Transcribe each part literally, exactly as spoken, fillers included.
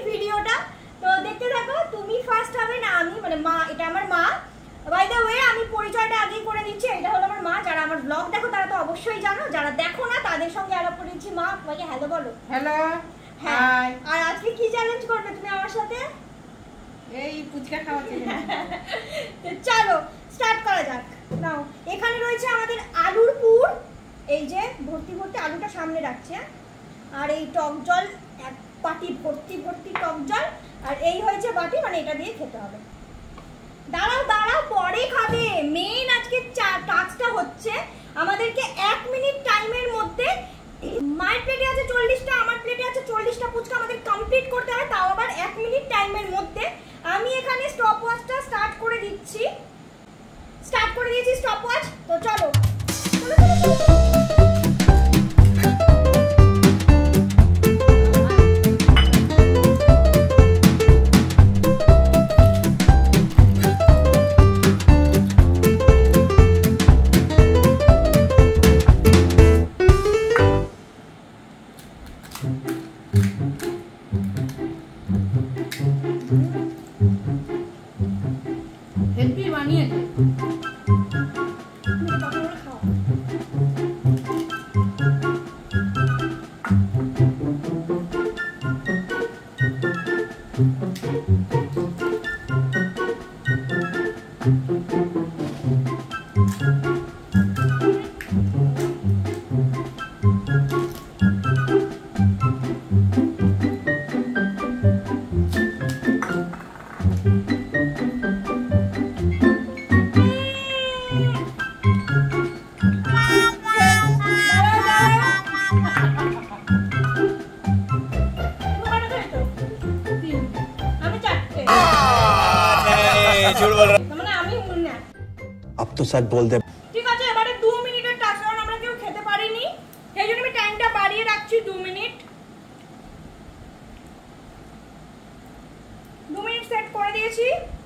ভিডিওটা, তো দেখতে থাকো। তুমি ফার্স্ট হবে না আমি, মানে মা, এটা আমার মা। বাই দ্য ওয়ে আমি পরিচয়টা আগেই করে দিচ্ছি, এটা হলো আমার মা। যারা আমার ব্লগ দেখো তারা তো অবশ্যই জানো, যারা দেখো না তাদের সঙ্গে আলাপ করে দিচ্ছি। মা, তোমাকে হ্যালো বলো। হ্যালো। হ্যাঁ, আর আজকে কি চ্যালেঞ্জ করবে তুমি আমার সাথে? এই ফুচকা খাওয়া চ্যালেঞ্জ। চলো স্টার্ট করা যাক। নাও, এখানে রয়েছে আমাদের আলুর পুর, এই যে ভর্তি ভর্তি আলুটা সামনে রাখছে, আর এই টক জল এক বাটি ভর্তি ভর্তি টক জল, আর এই হয়েছে বাটি, মানে এটা দিয়ে খেতে হবে। দাঁড়াও দাঁড়াও, পরে খাবে। মেইন আজকে টাস্কটা হচ্ছে আমাদেরকে এক মিনিট টাইমের মধ্যে, মায়ের প্লেটে আছে চল্লিশটা, আমার প্লেটে আছে চল্লিশটা ফুচকা, আমাদের কমপ্লিট করতে হবে, তাও আবার এক মিনিট টাইমের মধ্যে। আমি এখানে স্টপ ওয়াচটা স্টার্ট করে দিচ্ছি, স্টার্ট করে দিয়েছি স্টপ ওয়াচ। তো চলো চলো চলো চলো। হেলদি বানিয়েছে। अब तो सच बोल दे। ঠিক আছে, এবারে দু মিনিটের টাস্ক, কারণ আমরা কেউ খেতে পারিনি, সেই জন্য আমি টাইমটা বাড়িয়ে রাখছি দু মিনিট। দু মিনিট সেট করে দিয়েছি।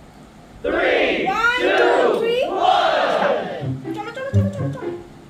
one two three চলো চলো চলো চলো চলো।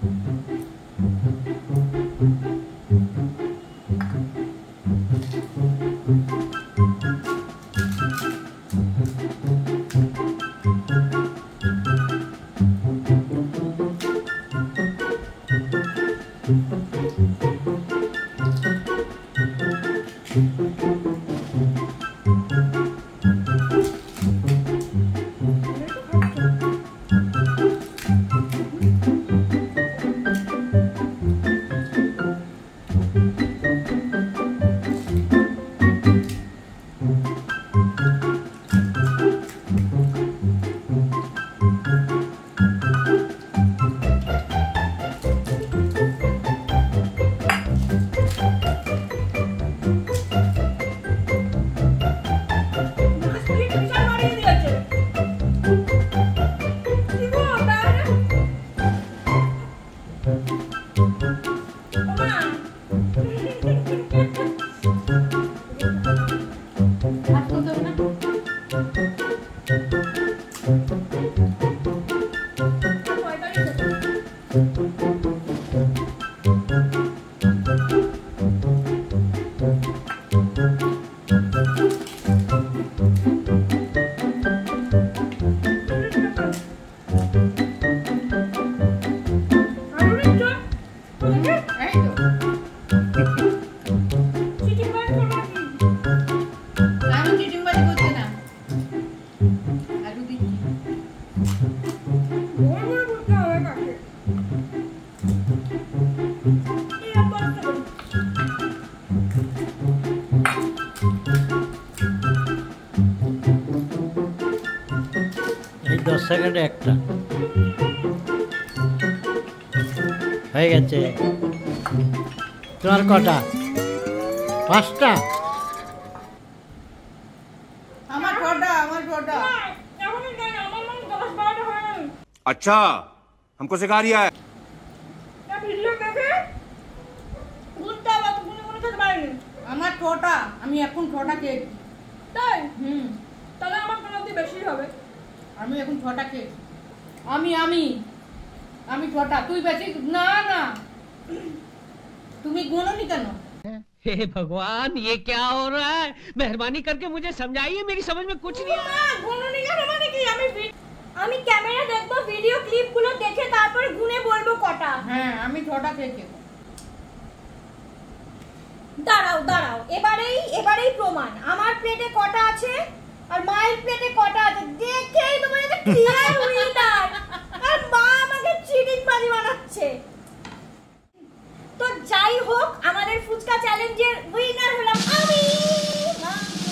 दस सेकेंडे একটা হয়ে গেছে। তোমার কটা? পাঁচটা। আমার কটা? আমার কটা? अच्छा हमको सिखा रिया है। আমার কটা? আমি এখন ছটা খেয়েছি। তাই? হুম, তাহলে আমার কোনো বেশি হবে। আমি এখন ছটা খেয়েছি। আমি আমি আমি ছটা, তুই বেশি না না, তুমি গুনোনি কেন? हे भगवान ये क्या हो रहा है? मेहरबानी करके मुझे समझाइए, मेरी समझ में कुछ नहीं आ रहा। মা, গুনুনি কেন মানে কি? আমি ভি- আমি ক্যামেরা দেখবো, ভিডিও ক্লিপ গুলো দেখে তারপরে গুনে বলবো কটা। হ্যাঁ আমি ছটা খেয়েছি। দাঁড়াও দাঁড়াও, এবারেই এবারেই প্রমাণ আমার প্লেটে কটা আছে আর মায়ের প্লেটে কটা আছে দেখেই তোমার এটা ক্লিয়ার উইনার। আর মা আমাকে চিটিং বাজি বানাচ্ছে। তো যাই হোক, আমাদের ফুচকা চ্যালেঞ্জের উইনার হলাম আমি। মা,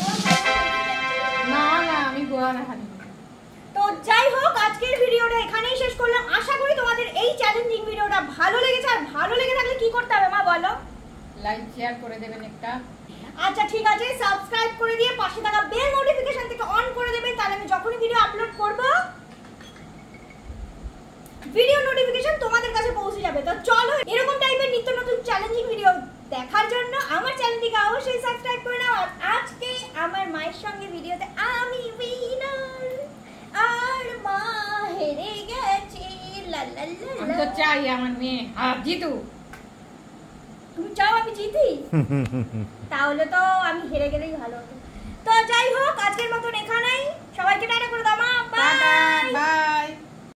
না না আমি গোয়া খাইনি। তো যাই হোক, আজকের ভিডিওটা এখানেই শেষ করলাম। আশা করি তোমাদের এই চ্যালেঞ্জিং ভিডিওটা ভালো লেগেছে। আর ভালো লেগে থাকলে কি করতে হবে মা বলো? লাইক শেয়ার করে দেবেন একটা। আচ্ছা ঠিক আছে, সাবস্ক্রাইব করে দিয়ে পাশে থাকা বেল নোটিফিকেশন থেকে অন করে দেবেন, তাহলে আমি যখনই ভিডিও আপলোড করব ভিডিও নোটিফিকেশন তোমাদের কাছে পৌঁছে যাবে। তো চলো, এরকম টাইপের নিত্য নতুন চ্যালেঞ্জিং ভিডিও দেখার জন্য আমার চ্যানেলটিকে অবশ্যই সাবস্ক্রাইব করে নাও। আর আজকে আমার মায়ের সঙ্গে ভিডিওতে আমি উইনার আর মা হেরে গেছে। লা লা লা আমি লা। তো চাই আমার মেয়ে আর জিতু। তুমি চাও আমি জিতি? তাহলে তো আমি হেরে গেলেই ভালো হতো। তো যাই হোক, আজকের মতন এখানে